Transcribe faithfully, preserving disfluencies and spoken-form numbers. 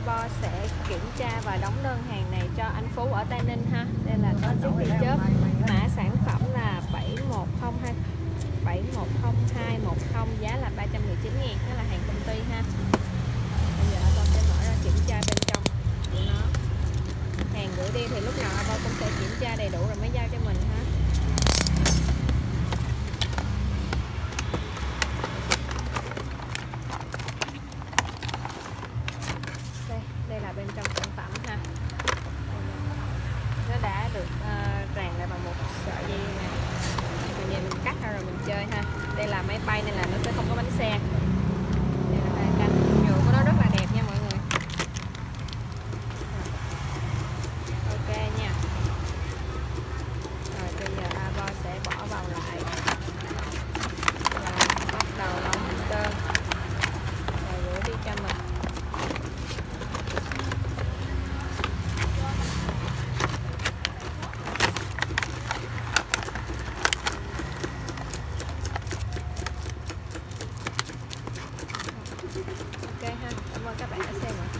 Abo sẽ kiểm tra và đóng đơn hàng này cho anh Phú ở Tây Ninh ha. Đây là có chiếc tia chớp, mã sản phẩm là bảy một không hai bảy một không hai một không, giá là ba trăm mười chín ngàn, đó là hàng công ty ha. Bây giờ Abo sẽ mở ra kiểm tra bên trong của nó. Hàng gửi đi thì lúc nào Abo cũng sẽ kiểm tra đầy đủ rồi mới giao cho mình ha. Đây, đây là bên trong sản phẩm ha. Nó đã được uh, ràng lại bằng một sợi dây này. Bây giờ mình cắt ra rồi mình chơi ha. Đây là máy bay nên là nó sẽ không có bánh xe. Đây là hai cánh, nhựa của nó rất là đẹp nha mọi người. Ok nha. Rồi bây giờ Abo sẽ bỏ vào lại và bắt đầu đóng đơn rồi gửi đi cho mình. Ok ha, cảm ơn các bạn đã xem ạ.